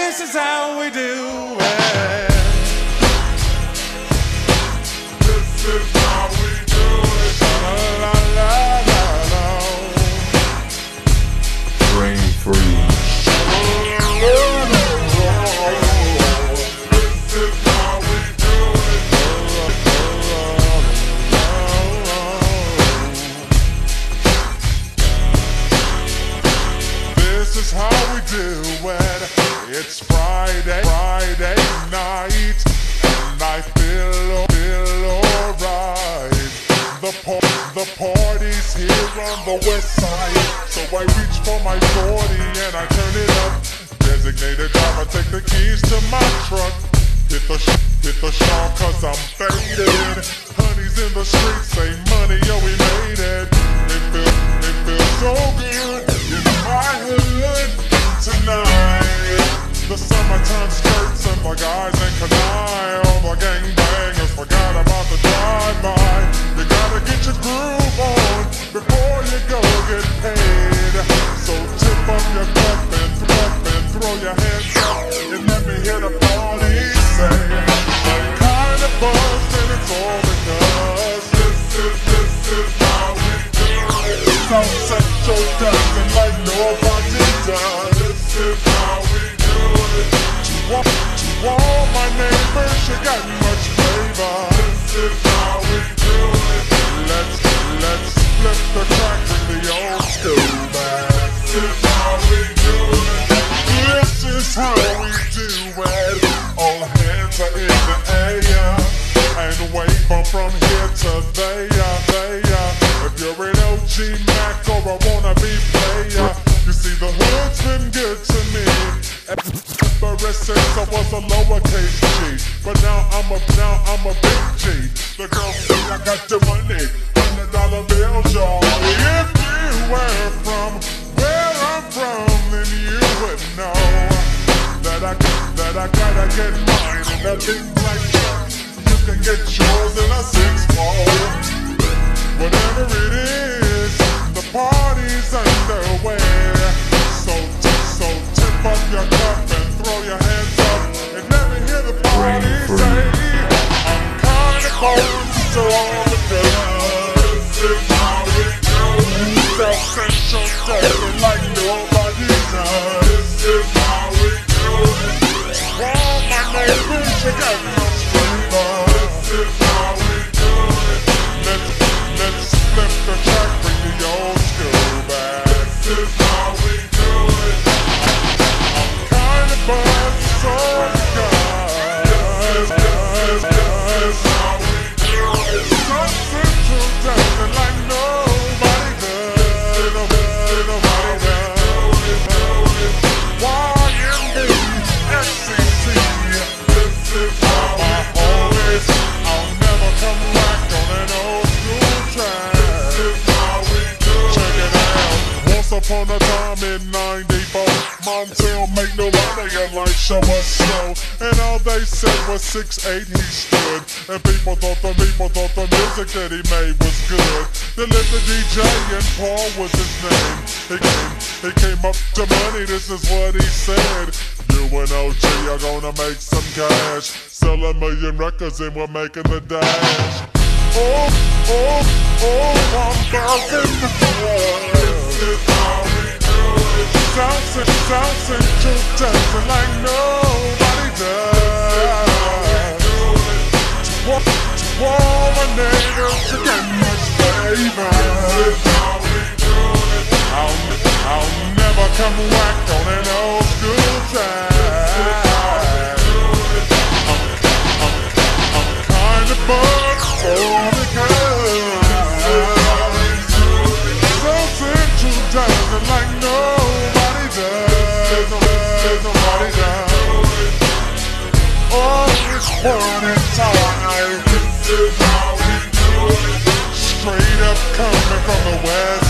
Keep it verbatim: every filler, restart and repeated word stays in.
This is how we do it. This is how we do it. La la la la la. Brain freeze. This is how we do it. It's Friday, Friday night, and I feel, feel alright. The, par the party's here on the west side, so I reach for my forty and I turn it up. Designated driver, take the keys to my truck. Hit the sh hit the shawl cause I'm faded. Honey's in the streets, say money, yo, we made it. It feels, it feels so good in my hood tonight. The summertime skirts and the guys in Kanai. All the gangbangers forgot about the drive-by. You gotta get your groove on before you go get paid. So tip up your cup and throw, and throw your hands up and let me hear the party say, I'm kind of buzzed and it's all because this is, this is how we do it. South Central dancing like nobody does. This is how we do it. To all, to all my neighbors, you got much flavor. This is how we do it. Let's, let's flip the track with the old school back. This is how we do it. This is how we do it. All hands are in the air and wave them from here to there, there. If you're an O G Mac or a wannabe player, you see the hood's been good to me. Ever since I was a lowercase G, but now I'm a now I'm a big G. The girls say I got the money, hundred dollar bills, y'all. If you were from where I'm from, then you would know that I that I gotta get mine in a big black truck. You can get yours in a six four. Whatever it is, the party's underway. So so tip up your cup and throw your hands up and let me hear the party say, I'm kinda cold, so all the girls. This is how we do it. South Central dancing like nobody does. This is how we do it. All my neighbors, you got much flavor. This is how we do it. Let's let's flip the track, bring the old school back. This is how we do it. I'm kinda buzzed, so good. This is, this is how we do it. South Central dancing like nobody does. Nobody, nobody does. Y M B, S C C. This is how we always. I'll never come back on an old school track. This is how we do it. Check it out. Once upon a time in ninety-four, Montell make no money and like show us slow. And all they said was six eight he stood. And people thought the people thought the music that he made was good. They lived the D J and Paul was his name. He came, he came up to money, this is what he said. You and O G are gonna make some cash. Sell a million records and we're making the dash. Oh, oh, oh, I'm bouncing. This is how we do it. South Central, South Central dancing like nobody does. To all, to all my neighbors, you got much flavor. This is how we do it. I'll, I'll never come back on an old school track. This is how we do it. I'm, I'm, I'm kinda buzzed, so because South Central dancing like nobody does. Nobody, nobody does. Oh, it's party time. This is how we do it. Straight up coming from the west